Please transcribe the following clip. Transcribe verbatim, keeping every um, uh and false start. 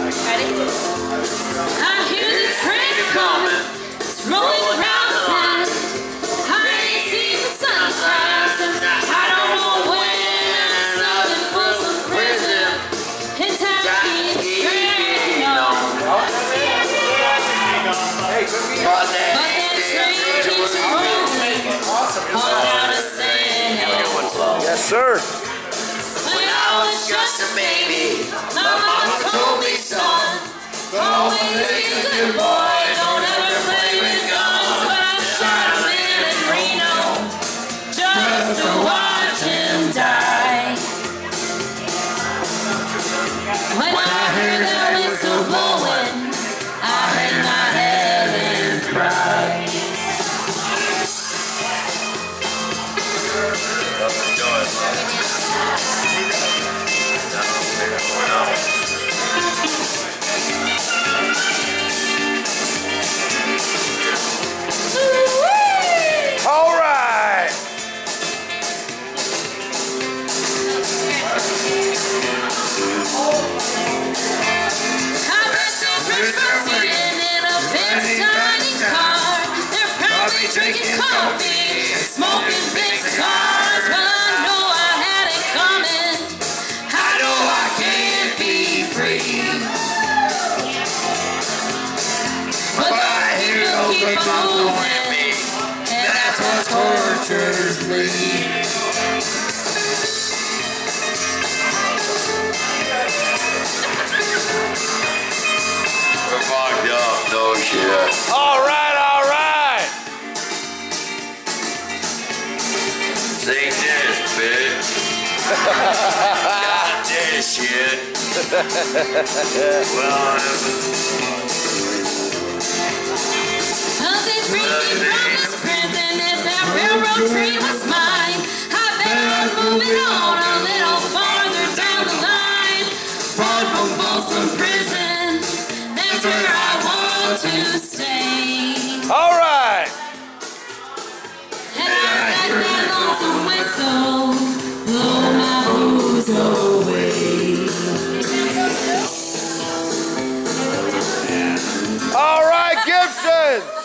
I hear the train coming, it's rolling around the bend. I ain't seen the sunshine since I don't know when. I'm looking for some prison, and time keeps dragging on. But that train keeps rolling on down to San Diego. Yes, sir. When I was just a baby, my mama told me, son, always be a good boy, don't ever play with guns. But I shot a man in Reno just to watch him die. When I heard that whistle blowing, I hang my head and cry. All right. I bet those rich folks sitting in a fancy tiny car. They're probably drinking coffee, smoking big cigars. Well, I know I had it coming. I know I can't be free. But I hear they'll keep on moving, and that's what tortures me. We're fucked up, no shit. All right, all right. Sing this, bitch. Got this shit. Well, Well, they freed me from this prison. If that railroad train was mine, I bet I'm moving on a little farther down the line. Far from Folsom Prison, that's where I want to stay. All right. And I let that lonesome whistle blow my blues away. All right, Gibson.